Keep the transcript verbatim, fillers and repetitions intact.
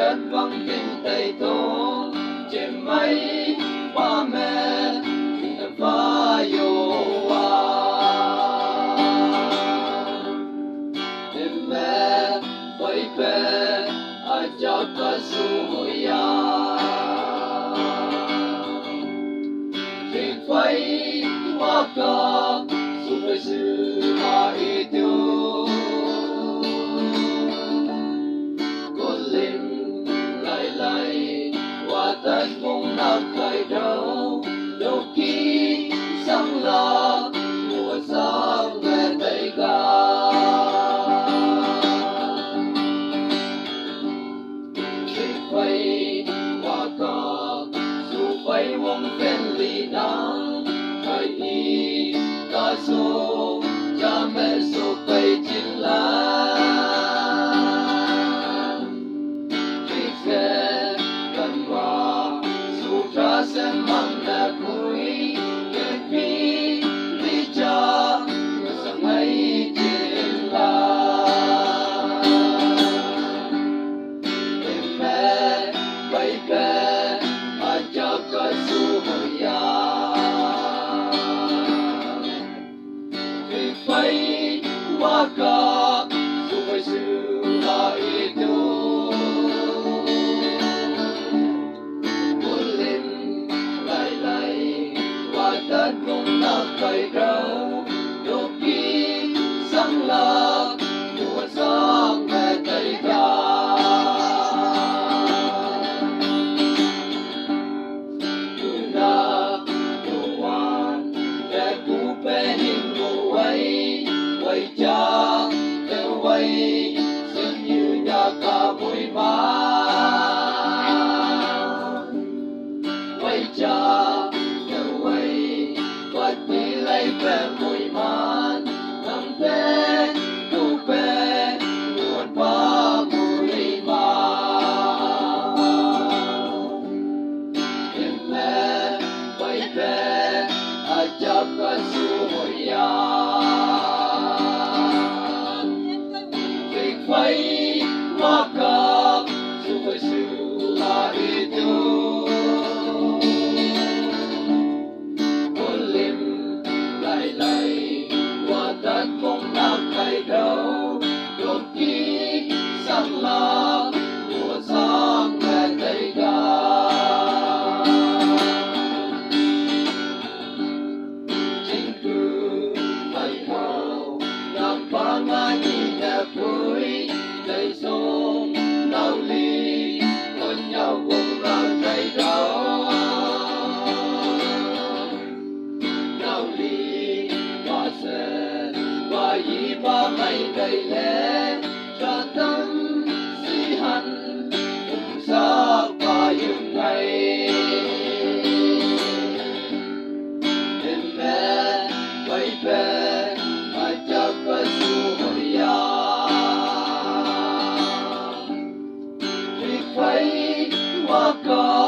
cất văng kinh tây tố trên mây hoa mẹ và yêu hoa em mẹ quay về ai cho ta su ya trên phây hoa ca su phải sự mà itu tất vùng nào khởi đầu đâu khi sáng là mùa sáng về tây ga chỉ phải hoa cờ dù phải vòng phen lì nắng thời đi ta số cha mẹ số phải chín lá sen mang na kui ke pi li cha sa mai tin la me bai pe a cha ka su ya ke pai wa ka su bai su la itu tất vùng nào khởi đầu đâu khi sáng là mùa sáng về tây ga từ na đồ hoàn để cú bé hình ngủ quay quay cha theo quay xin như nhà cả vui má quay cha đi lấy về mùi man nằm thế tu về buồn ba mùi ma em mẹ quay về à chắc cả su hồi ya việc phải hoa cờ su phải su là itu tất vùng nào khởi đầu đôi khi sáng là mùa sáng về tây ga chính cứ phải hào làm ba ngàn nhìn đẹp vui đầy sông đau ly con nhau cùng vào dây đau đau ly và sẽ và y ba mây đầy lẽ cho tâm si hẳn cùng xa và những ngày em mẹ quay về mà chắc có su hồi ya việc phải hoa cờ